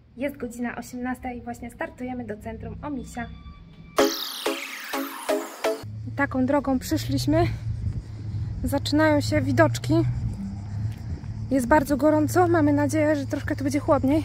Jest godzina 18 i właśnie startujemy do centrum Omisia. Taką drogą przyszliśmy. Zaczynają się widoczki. Jest bardzo gorąco. Mamy nadzieję, że troszkę tu będzie chłodniej.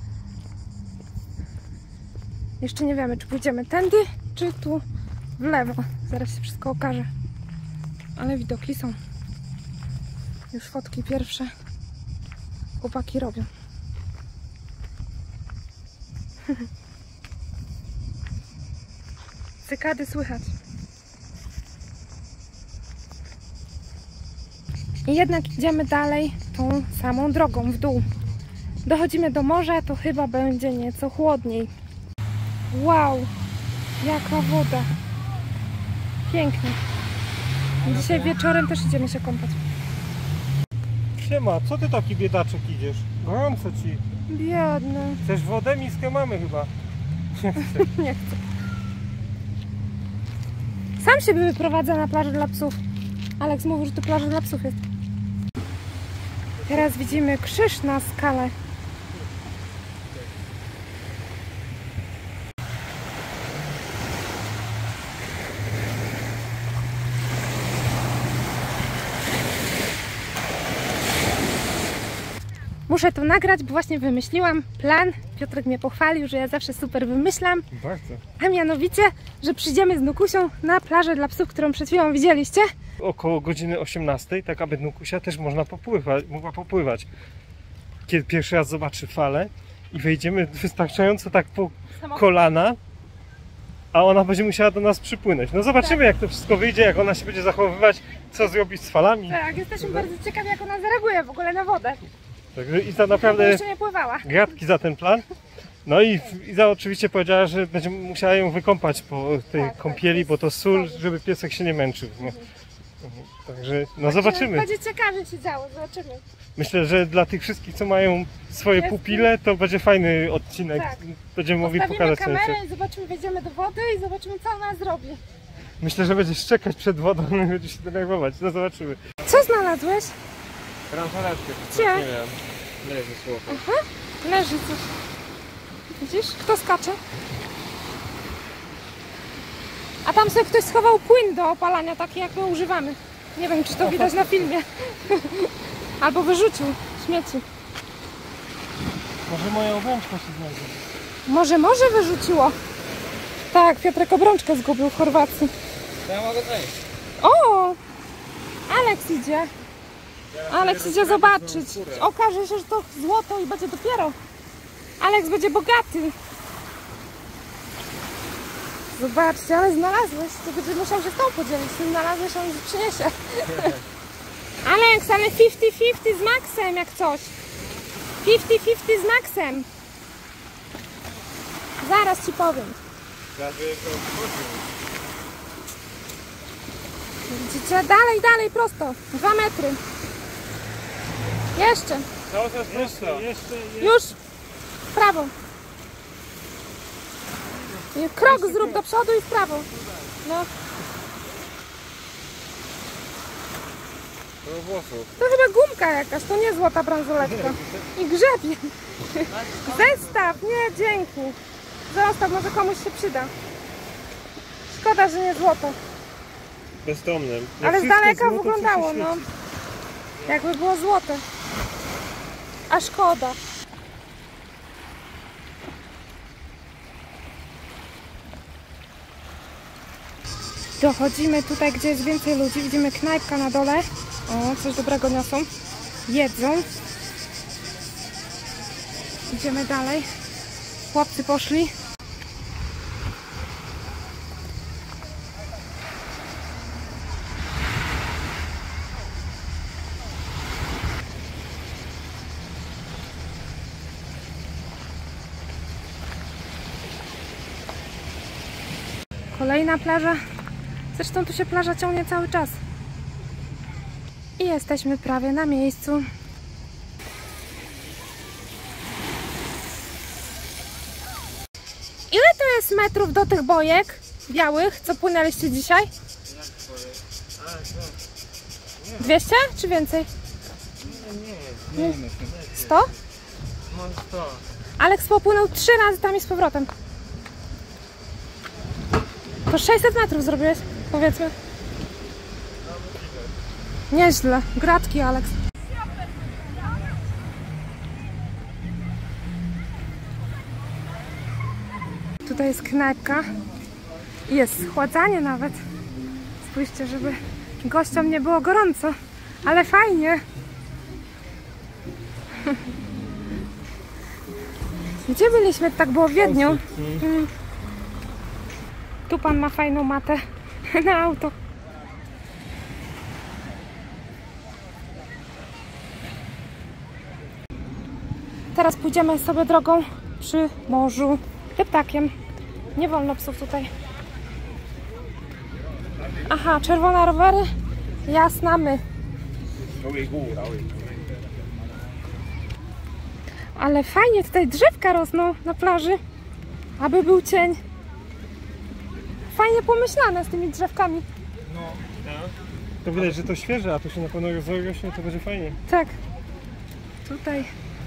Jeszcze nie wiemy, czy pójdziemy tędy, czy tu w lewo. Zaraz się wszystko okaże. Ale widoki są. Już fotki pierwsze chłopaki robią. Cykady słychać. I jednak idziemy dalej tą samą drogą w dół. Dochodzimy do morza, to chyba będzie nieco chłodniej. Wow, jaka woda. Pięknie. Dzisiaj wieczorem też idziemy się kąpać. Siema, co ty taki biedaczek idziesz? Gorąco ci. Biedny. Chcesz wodę? Miskę mamy chyba. Nie chcę. Sam się wyprowadza na plażę dla psów. Aleks mówił, że to plaża dla psów jest. Teraz widzimy krzyż na skale. Muszę to nagrać, bo właśnie wymyśliłam plan. Piotrek mnie pochwalił, że ja zawsze super wymyślam. Bardzo. A mianowicie, że przyjdziemy z Nukusią na plażę dla psów, którą przed chwilą widzieliście. Około godziny 18, tak aby Nukusia też mogła popływać. Kiedy pierwszy raz zobaczy falę i wejdziemy wystarczająco tak po kolana, a ona będzie musiała do nas przypłynąć. No zobaczymy, jak to wszystko wyjdzie, jak ona się będzie zachowywać, co zrobić z falami. Tak, jesteśmy bardzo ciekawi, jak ona zareaguje w ogóle na wodę. Także Iza naprawdę jeszcze nie pływała. gratki za ten plan. No i Iza oczywiście powiedziała, że będzie musiała ją wykąpać po tej kąpieli, bo to sól, żeby piesek się nie męczył. Nie? Także no zobaczymy. Będzie ciekawie się działo, zobaczymy. Myślę, że dla tych wszystkich, co mają swoje pupile, to będzie fajny odcinek. Tak. Będziemy mogli pokazać kamerę sobie. i zobaczymy, wejdziemy do wody i zobaczymy, co ona zrobi. Myślę, że będzie szczekać przed wodą i będzie się denerwować. No zobaczymy. Co znalazłeś? Bransoletkę. Gdzie? Nie wiem. Leży słowo. Aha, leży coś. Widzisz? Kto skacze? A tam sobie ktoś schował płyn do opalania, taki jak my używamy. Nie wiem, czy to widać na filmie. Albo wyrzucił śmieci. Może moja obrączka się znajdzie. Może wyrzuciło. Tak, Piotrek obrączkę zgubił w Chorwacji. To ja mogę wejść. O! Aleks idzie. Aleks idzie zobaczyć. Okaże się, że to złoto i będzie dopiero. Aleks będzie bogaty. Zobaczcie, ale znalazłeś. To będzie musiał się z tą podzielić. Nie znalazłeś, on przyniesie. Aleks, ale 50-50 z Maxem jak coś. 50-50 z Maxem. Zaraz ci powiem. Widzicie? Dalej, prosto. 2 metry. Jeszcze. Cały czas prosto. Już. W prawo. I krok zrób do przodu i w prawo. No. To chyba gumka jakaś, to nie złota bransoletka. I grzebie. Zestaw, nie, dzięki. Zostaw, może komuś się przyda. Szkoda, że nie złoto. Bezdomnym. Ale z daleka wyglądało, no. Jakby było złote. A szkoda. Dochodzimy tutaj, gdzie jest więcej ludzi. Widzimy knajpka na dole. O, coś dobrego niosą. Jedzą. Idziemy dalej. Chłopcy poszli. Kolejna plaża. Zresztą tu się plaża ciągnie cały czas. I jesteśmy prawie na miejscu. Ile to jest metrów do tych bojek białych, co płynęliście dzisiaj? 200 czy więcej? Nie. 100? Może 100. Aleks popłynął 3 razy tam i z powrotem. To 600 metrów zrobiłeś, powiedzmy. Nieźle. Gratki, Aleks. Tutaj jest knajpka. Jest schładzanie nawet. Spójrzcie, żeby gościom nie było gorąco. Ale fajnie. Gdzie byliśmy? Tak było w Wiedniu. Tu pan ma fajną matę na auto. Teraz pójdziemy sobie drogą przy morzu deptakiem. Nie wolno psów tutaj. Aha, czerwone rowery. Jasna my. Ale fajnie tutaj drzewka rosną na plaży, aby był cień. Fajnie pomyślane z tymi drzewkami. No, to widać, że to świeże, a to się na pewno rozrośnie, to będzie fajnie. Tak. Tutaj.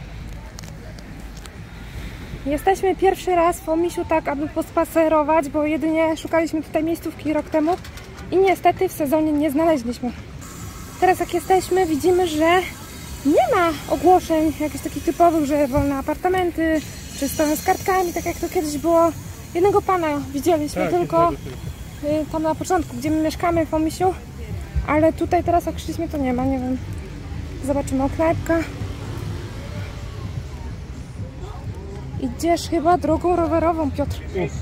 Jesteśmy pierwszy raz w Omisiu tak, aby pospacerować, bo jedynie szukaliśmy tutaj miejscówki rok temu i niestety w sezonie nie znaleźliśmy. Teraz jak jesteśmy, widzimy, że nie ma ogłoszeń jakichś takich typowych, że wolne apartamenty, czy stoją z kartkami, tak jak to kiedyś było. Jednego pana widzieliśmy tylko tam na początku, gdzie my mieszkamy w Omisiu, ale tutaj teraz jak szliśmy, to nie ma, nie wiem. Zobaczymy, o, knajpka. Idziesz chyba drogą rowerową, Piotr.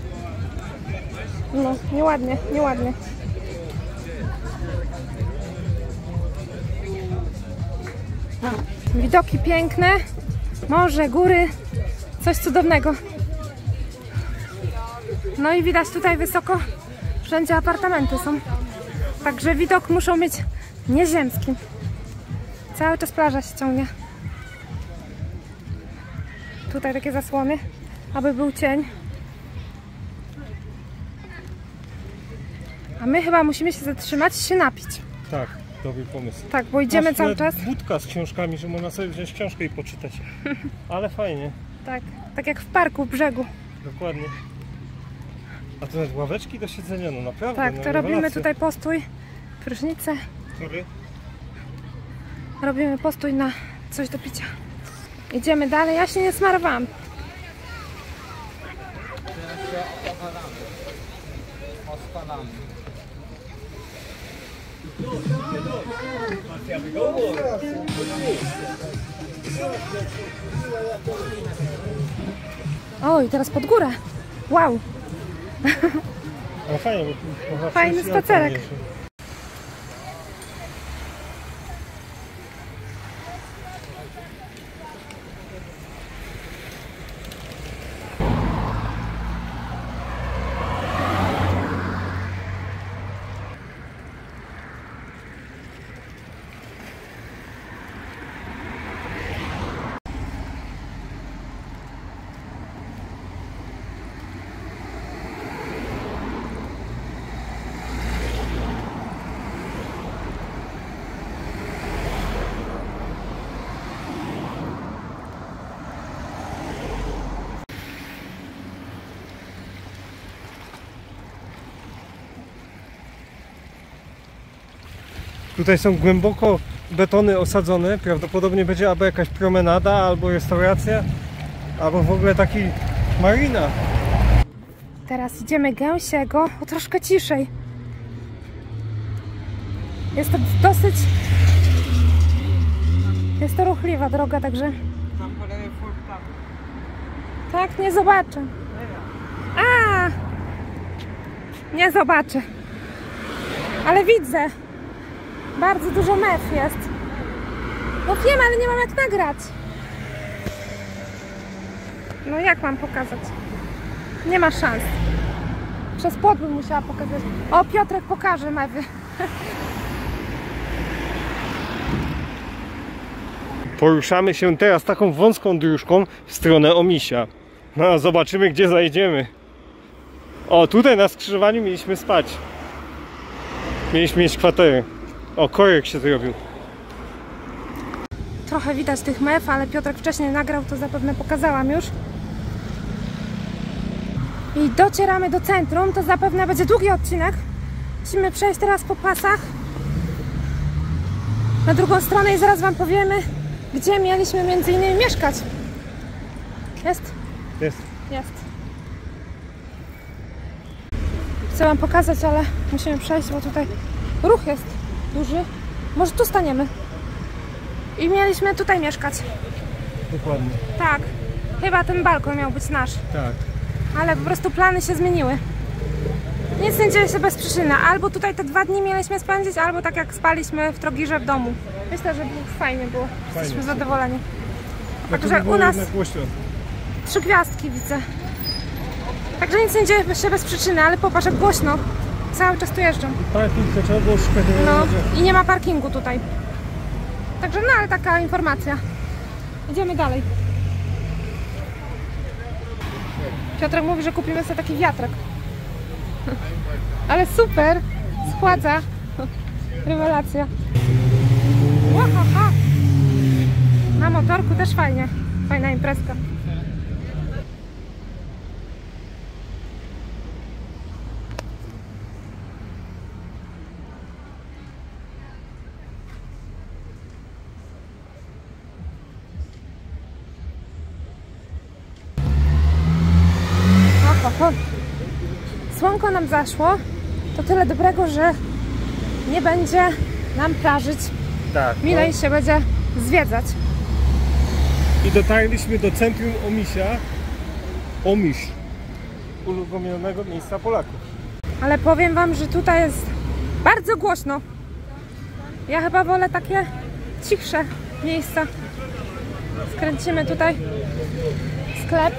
No, nieładnie, nieładnie. Widoki piękne, morze, góry, coś cudownego. No i widać tutaj wysoko, wszędzie apartamenty są. Także widok muszą mieć nieziemski. Cały czas plaża się ciągnie. Tutaj takie zasłony, aby był cień. A my chyba musimy się zatrzymać i się napić. Tak, dobry pomysł. Tak, bo idziemy cały czas. Budka z książkami, że można sobie wziąć książkę i poczytać. Ale fajnie. Tak, tak jak w parku, w brzegu. Dokładnie. A to nawet ławeczki do siedzenia, no naprawdę. Tak, no, to robimy tutaj postój, prysznice. Sorry. Robimy postój na coś do picia. Idziemy dalej, ja się nie smarowałam. Oj, teraz pod górę. Wow. Ale fajnie, bo Fajny spacerek. Tutaj są głęboko betony osadzone. Prawdopodobnie będzie albo jakaś promenada, albo restauracja, albo w ogóle taki marina. Teraz idziemy Gęsiego, o troszkę ciszej. Jest to dosyć... Jest to ruchliwa droga, także... Tak, nie zobaczę. A! Nie zobaczę. Ale widzę. Bardzo dużo mef jest. No wiem, ale nie mam jak nagrać. No jak mam pokazać? Nie ma szans. Przez płot bym musiała pokazać. O, Piotrek pokaże mewy. Poruszamy się teraz taką wąską dróżką w stronę Omisia. No, zobaczymy, gdzie zajdziemy. O, tutaj na skrzyżowaniu mieliśmy spać. Mieliśmy mieć kwaterę. O, korek się zrobił. Trochę widać tych mew, ale Piotrek wcześniej nagrał, to zapewne pokazałam już. i docieramy do centrum. To zapewne będzie długi odcinek. Musimy przejść teraz po pasach na drugą stronę i zaraz wam powiemy, gdzie mieliśmy między innymi mieszkać. Jest? Jest. Jest. Chcę wam pokazać, ale musimy przejść, bo tutaj ruch jest duży. Może tu staniemy. I mieliśmy tutaj mieszkać. Dokładnie. Tak. Chyba ten balkon miał być nasz. Tak. Ale po prostu plany się zmieniły. Nic nie dzieje się bez przyczyny. Albo tutaj te 2 dni mieliśmy spędzić, albo tak jak spaliśmy w Trogirze w domu. Myślę, że fajnie było. Jesteśmy zadowoleni. Także u nas 3 gwiazdki widzę. Także nic nie dzieje się bez przyczyny, ale popatrz jak głośno. Cały czas tu jeżdżą. Parking to trzeba było szukać. No i nie ma parkingu tutaj. Także no ale taka informacja. Idziemy dalej. Piotrek mówi, że kupimy sobie taki wiatrak. Ale super! Schładza. Rewelacja. Łahaha. Na motorku też fajnie. Fajna imprezka. Słonko nam zaszło, to tyle dobrego, że nie będzie nam prażyć. Tak. Milej się będzie zwiedzać. I dotarliśmy do centrum Omisia. Omisz. Ulubionego miejsca Polaków. Ale powiem wam, że tutaj jest bardzo głośno. Ja chyba wolę takie cichsze miejsca. Skręcimy tutaj sklep.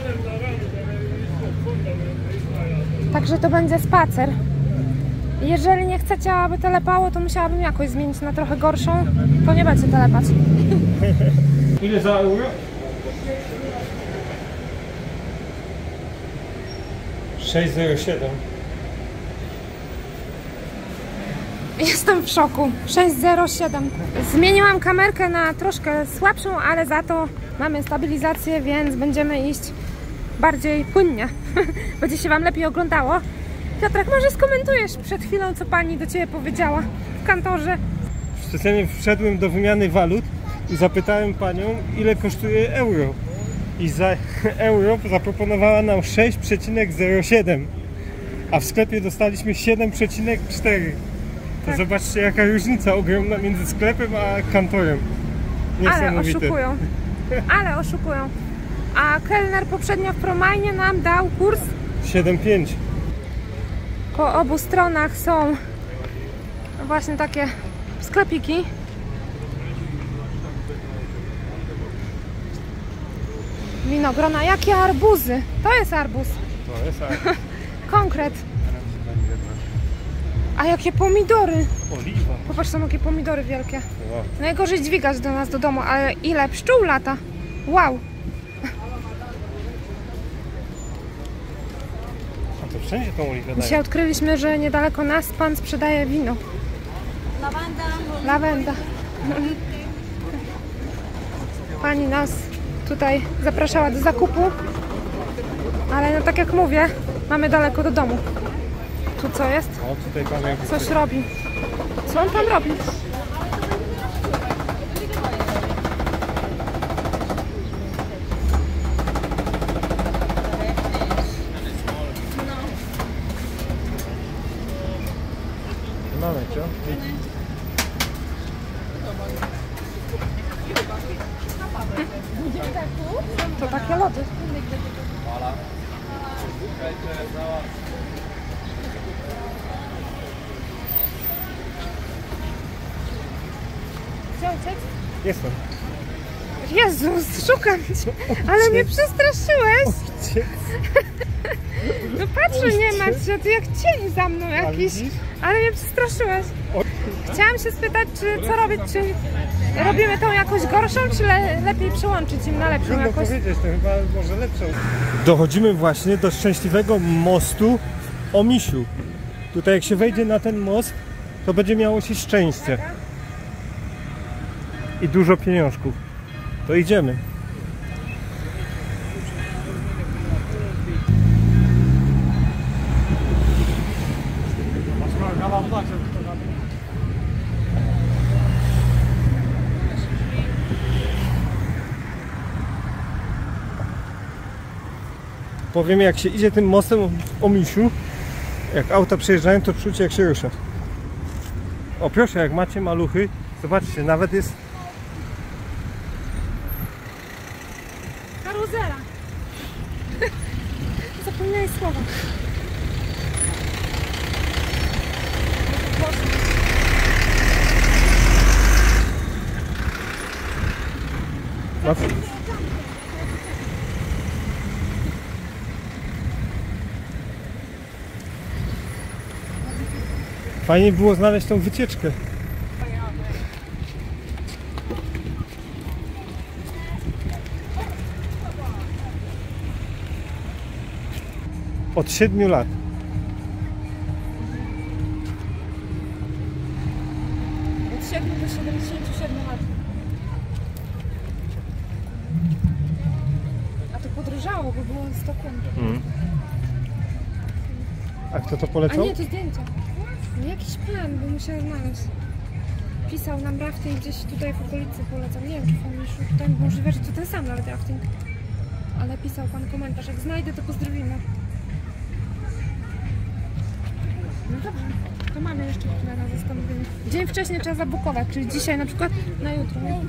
Także to będzie spacer. Jeżeli nie chcecie, aby telepało, to musiałabym jakoś zmienić na trochę gorszą. To nie będzie telepać. Ile za euro? 6,07. Jestem w szoku. 6,07. Zmieniłam kamerkę na troszkę słabszą, ale za to mamy stabilizację, więc będziemy iść bardziej płynnie. Będzie się wam lepiej oglądało. Piotrek, może skomentujesz przed chwilą, co pani do ciebie powiedziała w kantorze? Specjalnie wszedłem do wymiany walut i zapytałem panią, ile kosztuje euro. I za euro zaproponowała nam 6,07, a w sklepie dostaliśmy 7,4. To Tak. zobaczcie, jaka różnica ogromna między sklepem a kantorem. Ale oszukują. Ale oszukują. A kelner poprzednio w Promajnie nam dał kurs. 7,5. Po obu stronach są właśnie takie sklepiki. Winogrona. Jakie arbuzy? To jest arbuz. To jest tak. Konkret. A jakie pomidory? Oliwa. Popatrz, są jakie pomidory wielkie. Wow. Najgorzej dźwigać do nas do domu, ale ile pszczół lata. Wow. A to wszędzie tą oliwę dają. Dzisiaj odkryliśmy, że niedaleko nas pan sprzedaje wino. Lawanda. Lawenda. Pani nas tutaj zapraszała do zakupu, ale no tak jak mówię, mamy daleko do domu. Tu co jest? O, tutaj pan jak Coś robi. Co on tam robi? Mamy, co? To takie lody. Gdzie ojciec? Jestem. Jezus, szukam cię, ale mnie przestraszyłeś. No patrzę, nie ma cię, ty jak cień za mną jakiś, ale mnie przestraszyłeś. Chciałam się spytać, czy co robić, czy robimy tą jakoś gorszą, czy lepiej przełączyć im na lepszą Trudno jakoś. powiedzieć, to chyba może lepszą. Dochodzimy właśnie do szczęśliwego mostu w Omisiu. Tutaj jak się wejdzie na ten most, to będzie miało się szczęście. I dużo pieniążków. To idziemy. Powiem, jak się idzie tym mostem o Misiu, jak auta przejeżdżają, to czuć jak się rusza. O proszę, jak macie maluchy, zobaczcie, nawet jest Karuzela. Zapomniałeś słowa. Fajnie było znaleźć tą wycieczkę. Od 7 lat. Od 7 do 77 lat. A to podróżało, bo było 100 km. A kto to A polecał? nie, to zdjęcia. No jakiś pan, bo musiał znaleźć. Pisał nam rafting gdzieś tutaj w okolicy polecam. Nie wiem, czy w Omiszu. Tutaj możliwe, że to ten sam nawet rafting. Ale pisał pan komentarz. Jak znajdę, to pozdrowimy. No dobrze. To mamy jeszcze chwilę na zastanowienie. Dzień wcześniej trzeba zabukować, czyli dzisiaj na przykład na jutro. Nie?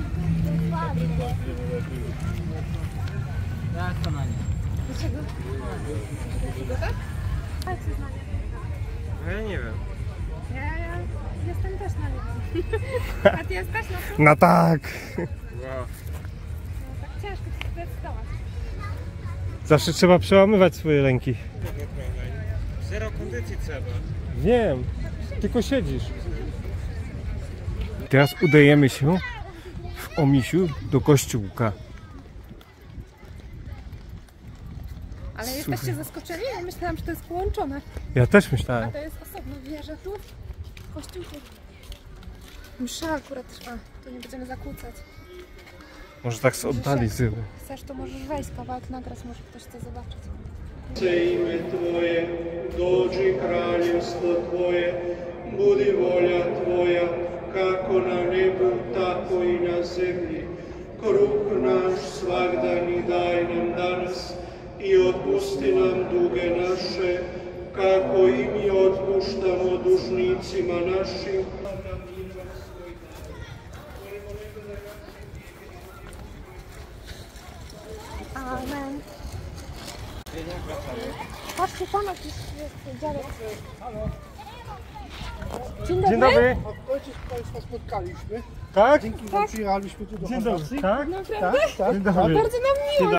Dlaczego? Przygoda? A co jest na nie? Ja nie wiem. Ja jestem też na nie. A ty jesteś na to? No tak. No tak ciężko się zdecydować. Zawsze trzeba przełamywać swoje ręki. Zero kondycji trzeba. Wiem, tylko siedzisz. Teraz udajemy się w Omisiu do kościółka. Ale jesteście zaskoczeni? Ja myślałam, że to jest połączone. Ja też A myślałem. to jest osobno wieża tu, kościół tu. Msza akurat trwa, to nie będziemy zakłócać. Może tak z oddali z tyłu. Chcesz, to możesz wejść kawałek nagrać, może ktoś chce zobaczyć. Ime Tvoje, dođi kraljevstvo Tvoje, budi volja Tvoja, kako na nebu, tako i na zemlji. Kruh naš svagdanji daj nam danas i otpusti nam duge naše, kako i mi otpuštamo dužnicima našim. Amen. Patrzcie, tam jakiś jest dziadek. Dzień dobry. Dzień dobry. Ojciec Państwa spotkaliśmy. Tak? Dzięki wam przyjechaliśmy tu do Dzień Chorwacji. dobry. Tak? Naprawdę? Dzień dobry. Bardzo nam miło.